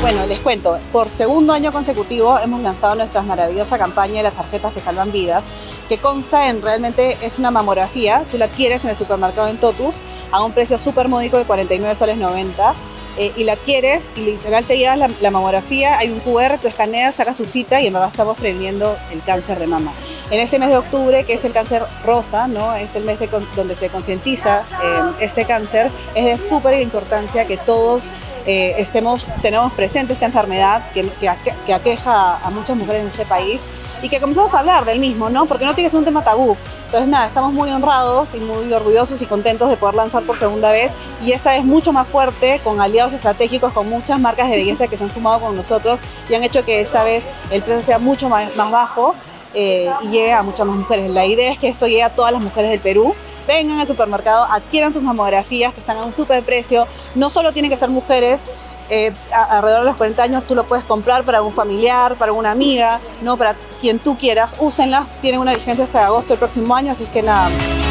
Bueno, les cuento, por segundo año consecutivo hemos lanzado nuestra maravillosa campaña de las tarjetas que salvan vidas, que consta en realmente es una mamografía. Tú la adquieres en el supermercado en Totus a un precio súper módico de 49 soles 90 y la adquieres y literal te llevas la mamografía, hay un QR, tú escaneas, sacas tu cita y en verdad estamos previniendo el cáncer de mama. En este mes de octubre, que es el cáncer rosa, ¿no? Es el mes donde se concientiza este cáncer, es de súper importancia que todos tenemos presente esta enfermedad que aqueja a muchas mujeres en este país y que comenzamos a hablar del mismo, ¿no? Porque no tiene que ser un tema tabú. Entonces nada, estamos muy honrados y muy orgullosos y contentos de poder lanzar por segunda vez y esta vez mucho más fuerte, con aliados estratégicos, con muchas marcas de belleza que se han sumado con nosotros y han hecho que esta vez el precio sea mucho más bajo y llegue a muchas más mujeres. La idea es que esto llegue a todas las mujeres del Perú. Vengan al supermercado, adquieran sus mamografías que están a un súper precio. No solo tienen que ser mujeres alrededor de los 40 años, tú lo puedes comprar para un familiar, para una amiga, no, para quien tú quieras. Úsenlas, tienen una vigencia hasta agosto del próximo año, así que nada.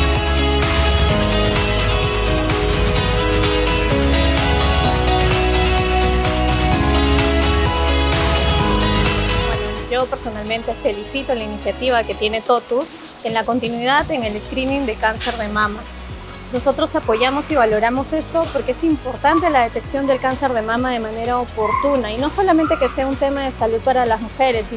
Yo personalmente felicito la iniciativa que tiene Totus en la continuidad en el screening de cáncer de mama. Nosotros apoyamos y valoramos esto porque es importante la detección del cáncer de mama de manera oportuna y no solamente que sea un tema de salud para las mujeres,